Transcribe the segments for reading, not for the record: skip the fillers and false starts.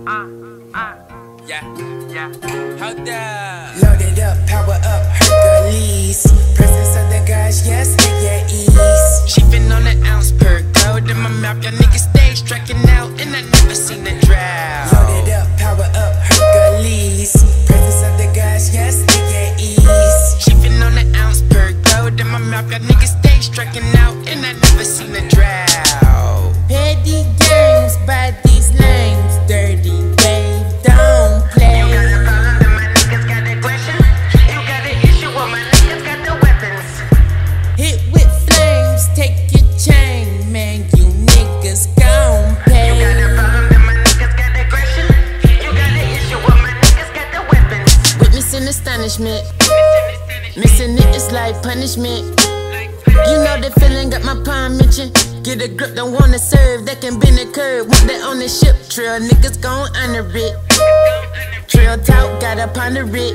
Yeah. Hold up. Loaded up, power up, Hercules. Presence of the gods, yes, yeah, ease. Chiefin' on an ounce per gold in my mouth. Y'all niggas stay striking out, and I never seen a drought. Loaded up, power up, Hercules. Presence of the gods, yes, yeah, ease. Chiefin' on an ounce per gold in my mouth. Y'all niggas stay striking out, and I never seen a drought. Petty games by these lames, dirty babe, don't play. You got a problem, then my niggas got aggression. You got an issue, well my niggas got the weapons. Hit with flames, take your chain, man, you niggas gon' pay. You got a problem, then my niggas got aggression. You got an issue, well my niggas got the weapons. Witnessing astonishment, missing it is like punishment. You know the feeling, got my palm mention. Get a grip, don't wanna serve, that can bend the curve. Want that on the ship, trail niggas gon' honor it. Trail talk, gotta ponder it.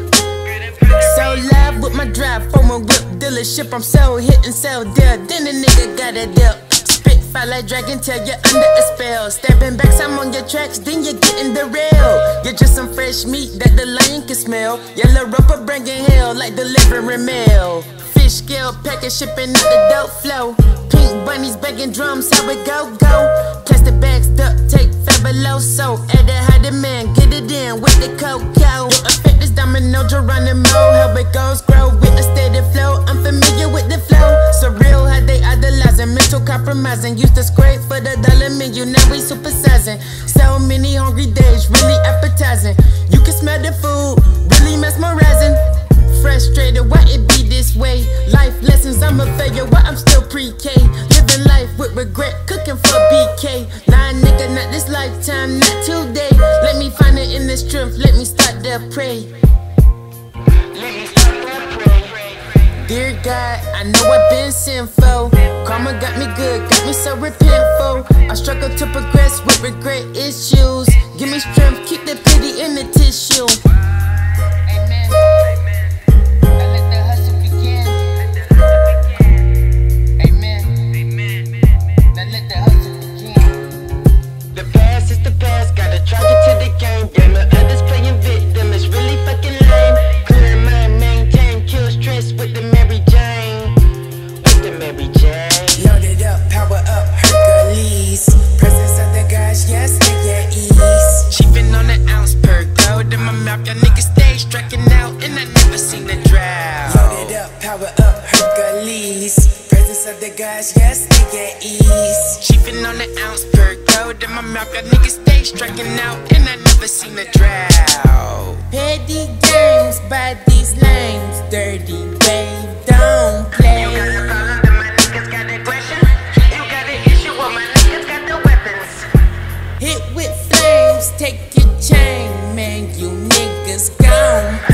So live with my drive, former whip dealership. I'm so hit and sell deal, then the nigga got a deal. Spit fire like dragon tail, you're under a spell. Stepping back, I'm on your tracks, then you're getting derailed. You're just some fresh meat that the lion can smell. Yellow rubber bringing hell like delivering mail. Fish scale package shipping out the dope flow. Pink bunnies begging drums, how it go. Plastic bags, duct tape, fabuloso. At a high demand, get it in with the cocoa. Your effect is domino, Geronimo. How it goes, grow with a steady flow. I'm familiar with the flow. Surreal, how they idolizing, mental compromising. Used to scrape for the dollar menu, now we supersizing. So many hungry days, really appetizing. You can smell the food, really mesmerizing. Frustrated, why it be this way? Life lessons, I'm a failure, why I'm still pre-K. Living life with regret, cooking for BK. Nah, nigga, not this lifetime, not today. Let me find it in the strength, let me start to pray. Dear God, I know I've been sinful. Karma got me good, got me so repentful. I struggle to progress with regret issues. Give me strength, keep the pity in the tissue. Amen. Try it to the game, yeah, but others playing victim, it's really fucking lame. Clear mind, maintain, kill stress with the Mary Jane. With the Mary Jane. Loaded up, power up, Hercules. Presence of the gods, yes, yeah, ease. Chiefin' on an ounce per gold in my mouth, y'all niggas stay striking out, and I never seen a drought. Loaded up, power up, Hercules. Presence of the gods, yes, yeah, ease. Chiefin' on an ounce per gold in my mouth, y'all niggas stay striking out, and I never seen a drought. Petty games by these lames, dirty babe, don't play. You got a problem, then my niggas got aggression. You got an issue, well my niggas got the weapons. Hit with flames, take your chain, man, you niggas gon'